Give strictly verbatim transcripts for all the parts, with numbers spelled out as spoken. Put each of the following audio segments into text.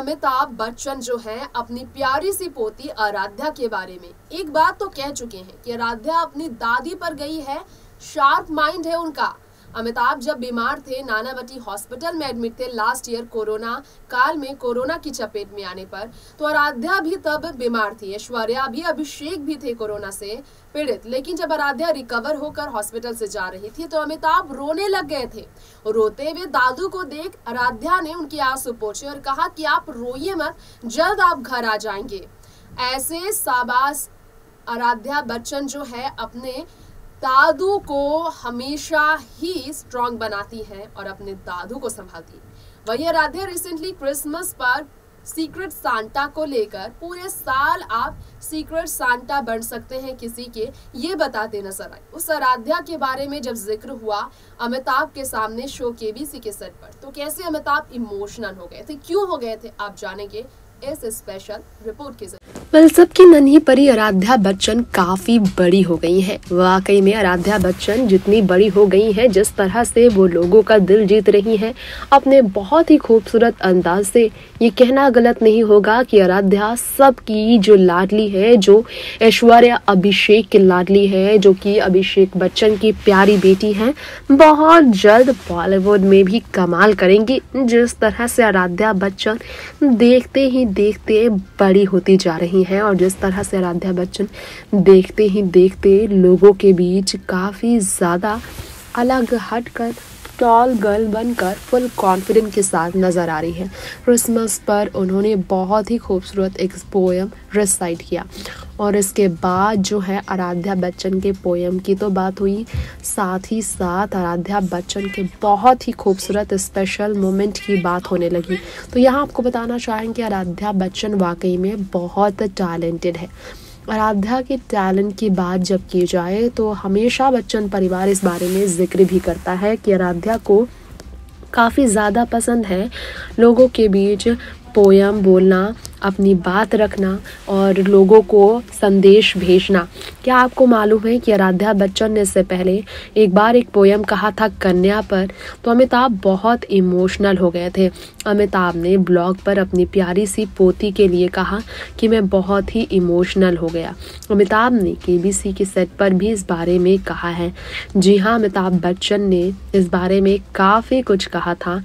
अमिताभ बच्चन जो है अपनी प्यारी सी पोती आराध्या के बारे में एक बात तो कह चुके हैं कि आराध्या अपनी दादी पर गई है, शार्प माइंड है उनका। अमिताभ जब बीमार थे, नानावती हॉस्पिटल में एडमिट थे लास्ट ईयर कोरोना काल में, कोरोना की चपेट में आने पर, तो आराध्या भी तब बीमार थी, ऐश्वर्या भी, अभिषेक भी थे कोरोना से पीड़ित। लेकिन जब आराध्या रिकवर होकर हॉस्पिटल से जा रही थी तो अमिताभ रोने लग गए थे। रोते हुए दादू को देख आराध्या ने उनके आंसू पोंछे और कहा कि आप रोइए मत, जल्द आप घर आ जाएंगे। ऐसे शाबाश आराध्या बच्चन जो है अपने दादू को हमेशा ही स्ट्रॉन्ग बनाती है और अपने दादू को संभालती है। वही आराध्या रिसेंटली क्रिसमस पर सीक्रेट सांता को लेकर पूरे साल आप सीक्रेट सांता बन सकते हैं किसी के, ये बताते नजर आए। उस आराध्या के बारे में जब जिक्र हुआ अमिताभ के सामने शो केबीसी के सेट पर, तो कैसे अमिताभ इमोशनल हो गए थे, क्यों हो गए थे, आप जानेंगे इस स्पेशल रिपोर्ट के जरिए। वेल, सबकी नन्ही परी आराध्या बच्चन काफी बड़ी हो गई हैं। वाकई में आराध्या बच्चन जितनी बड़ी हो गई हैं, जिस तरह से वो लोगों का दिल जीत रही हैं अपने बहुत ही खूबसूरत अंदाज से, ये कहना गलत नहीं होगा कि आराध्या सबकी जो लाडली है, जो ऐश्वर्या अभिषेक की लाडली है, जो कि अभिषेक बच्चन की प्यारी बेटी है, बहुत जल्द बॉलीवुड में भी कमाल करेंगी। जिस तरह से आराध्या बच्चन देखते ही देखते बड़ी होती जा रही है और जिस तरह से आराध्या बच्चन देखते ही देखते लोगों के बीच काफी ज्यादा अलग हटकर टॉल गर्ल बनकर फुल कॉन्फिडेंस के साथ नजर आ रही है। क्रिसमस पर उन्होंने बहुत ही खूबसूरत एक पोयम रिसाइट किया और इसके बाद जो है आराध्या बच्चन के पोयम की तो बात हुई, साथ ही साथ आराध्या बच्चन के बहुत ही खूबसूरत स्पेशल मोमेंट की बात होने लगी। तो यहाँ आपको बताना चाहेंगे आराध्या बच्चन वाकई में बहुत टैलेंटेड है। आराध्या के टैलेंट की बात जब की जाए तो हमेशा बच्चन परिवार इस बारे में जिक्र भी करता है कि आराध्या को काफ़ी ज़्यादा पसंद है लोगों के बीच पोयम बोलना, अपनी बात रखना और लोगों को संदेश भेजना। क्या आपको मालूम है कि आराध्या बच्चन ने इससे पहले एक बार एक पोयम कहा था कन्या पर, तो अमिताभ बहुत इमोशनल हो गए थे। अमिताभ ने ब्लॉग पर अपनी प्यारी सी पोती के लिए कहा कि मैं बहुत ही इमोशनल हो गया। अमिताभ ने केबीसी के सेट पर भी इस बारे में कहा है। जी हाँ, अमिताभ बच्चन ने इस बारे में काफ़ी कुछ कहा था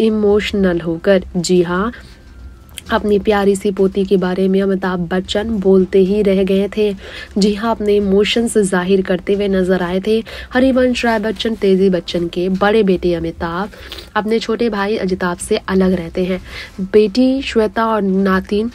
इमोशनल होकर। जी हाँ, अपनी प्यारी सी पोती के बारे में अमिताभ बच्चन बोलते ही रह गए थे। जी हाँ, अपने इमोशंस जाहिर करते हुए नजर आए थे। हरिवंश राय बच्चन, तेजी बच्चन के बड़े बेटे अमिताभ अपने छोटे भाई अजिताभ से अलग रहते हैं। बेटी श्वेता और नातिन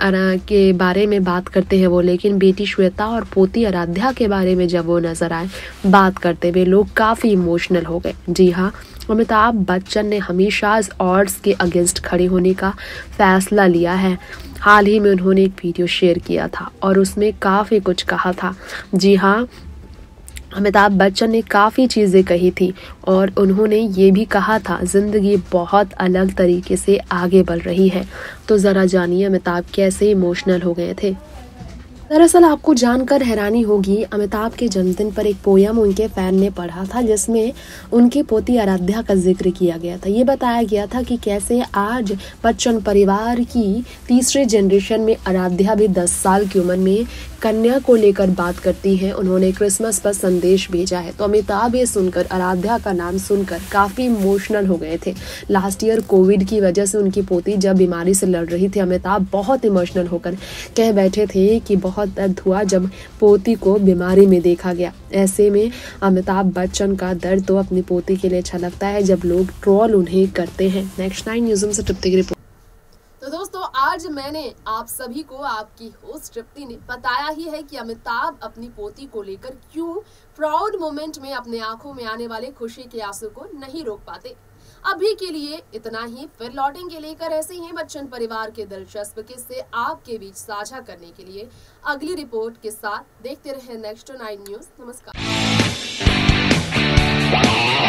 के बारे में बात करते हैं वो, लेकिन बेटी श्वेता और पोती आराध्या के बारे में जब वो नजर आए बात करते हुए, लोग काफ़ी इमोशनल हो गए। जी हाँ, अमिताभ बच्चन ने हमेशा इस ऑड्स के अगेंस्ट खड़े होने का फैसला लिया है। हाल ही में उन्होंने एक वीडियो शेयर किया था और उसमें काफ़ी कुछ कहा था। जी हाँ, अमिताभ बच्चन ने काफ़ी चीज़ें कही थी और उन्होंने ये भी कहा था ज़िंदगी बहुत अलग तरीके से आगे बढ़ रही है। तो ज़रा जानिए अमिताभ कैसे इमोशनल हो गए थे। दरअसल आपको जानकर हैरानी होगी, अमिताभ के जन्मदिन पर एक पोयम उनके फैन ने पढ़ा था जिसमें उनकी पोती आराध्या का जिक्र किया गया था। ये बताया गया था कि कैसे आज बच्चन परिवार की तीसरे जनरेशन में आराध्या भी दस साल की उम्र में कन्या को लेकर बात करती है। उन्होंने क्रिसमस पर संदेश भेजा है। तो अमिताभ ये सुनकर, आराध्या का नाम सुनकर काफ़ी इमोशनल हो गए थे। लास्ट ईयर कोविड की वजह से उनकी पोती जब बीमारी से लड़ रही थी, अमिताभ बहुत इमोशनल होकर कह बैठे थे कि बहुत दर्द हुआ जब पोती को बीमारी में देखा गया। ऐसे में अमिताभ बच्चन का दर्द तो अपनी पोती के लिए अच्छा लगता है जब लोग ट्रोल उन्हें करते हैं। नेक्स्ट नाइन न्यूज़ से तृप्ति की रिपोर्ट। तो दोस्तों, आज मैंने आप सभी को, आपकी होस्ट तृप्ति ने बताया ही है कि अमिताभ अपनी पोती को लेकर क्यों प्राउड मोमेंट में अपने आंखों में आने वाले खुशी के आंसू को नहीं रोक पाते। अभी के लिए इतना ही, फिर लौटेंगे लेकर ऐसे ही बच्चन परिवार के दिलचस्प किस्से आपके बीच साझा करने के लिए अगली रिपोर्ट के साथ। देखते रहे नेक्स्ट नाइन न्यूज़। नमस्कार।